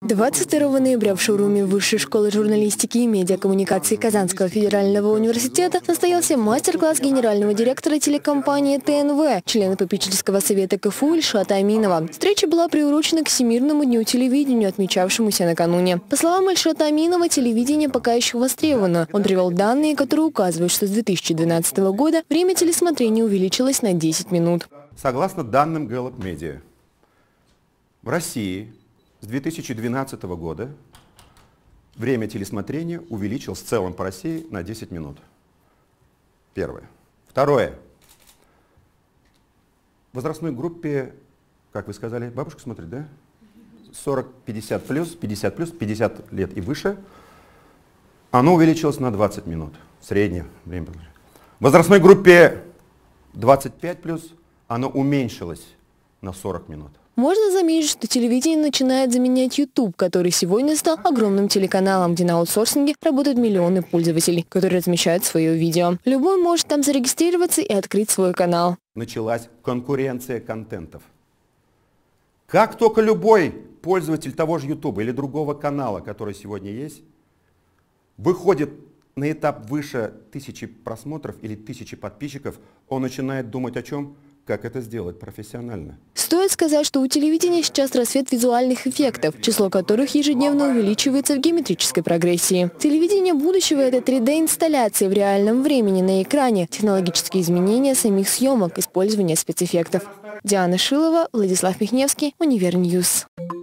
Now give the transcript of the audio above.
22 ноября в шоуруме Высшей школы журналистики и медиакоммуникации Казанского федерального университета состоялся мастер-класс генерального директора телекомпании ТНВ, члена попечительского совета КФУ Ильшата Аминова. Встреча была приурочена к Всемирному дню телевидения, отмечавшемуся накануне. По словам Ильшата Аминова, телевидение пока еще востребовано. Он привел данные, которые указывают, что с 2012 года время телесмотрения увеличилось на 10 минут. Согласно данным Gallup Media, в России с 2012 года время телесмотрения увеличилось в целом по России на 10 минут. Первое. Второе. В возрастной группе, как вы сказали, бабушка смотрит, да? 40-50 плюс, 50 плюс, 50 лет и выше, оно увеличилось на 20 минут. Среднее время. В возрастной группе 25 плюс оно уменьшилось на 40 минут. Можно заметить, что телевидение начинает заменять YouTube, который сегодня стал огромным телеканалом, где на аутсорсинге работают миллионы пользователей, которые размещают свое видео. Любой может там зарегистрироваться и открыть свой канал. Началась конкуренция контентов. Как только любой пользователь того же YouTube или другого канала, который сегодня есть, выходит на этап выше 1000 просмотров или 1000 подписчиков, он начинает думать о чем? Как это сделать профессионально. Стоит сказать, что у телевидения сейчас расцвет визуальных эффектов, число которых ежедневно увеличивается в геометрической прогрессии. Телевидение будущего – это 3D-инсталляции в реальном времени на экране, технологические изменения самих съемок, использование спецэффектов. Диана Шилова, Владислав Михневский, Универньюз.